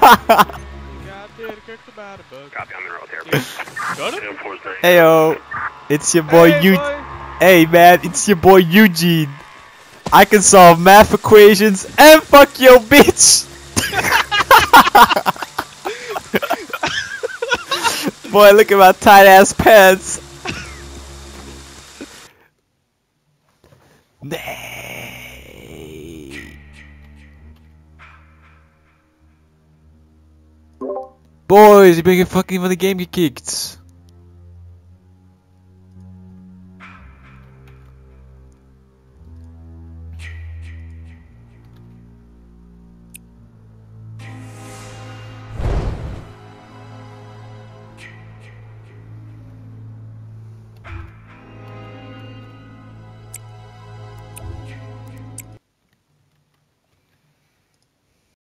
Copy, I'm in road here. Got him? Heyo, it's your boy Eugene. Hey man, it's your boy Eugene. I can solve math equations and fuck your bitch. Boy, look at my tight ass pants. Nay. Boys, you better fucking when the game get kicked.